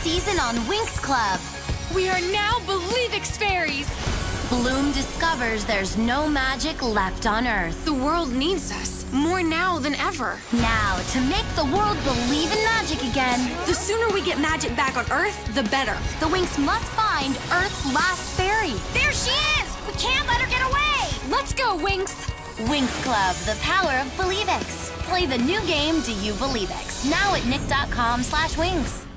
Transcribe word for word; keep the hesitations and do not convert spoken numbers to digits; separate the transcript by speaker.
Speaker 1: season on Winx Club.
Speaker 2: We are now Believix fairies.
Speaker 1: Bloom discovers there's no magic left on Earth.
Speaker 2: The world needs us, more now than ever.
Speaker 1: Now, to make the world believe in magic again,
Speaker 2: The sooner we get magic back on Earth, the better.
Speaker 1: the Winx must find Earth's last fairy.
Speaker 2: There she is! We can't let her get away! Let's go, Winx!
Speaker 1: Winx Club, the power of Believix. Play the new game Do You Believix, now at nick dot com slash winx.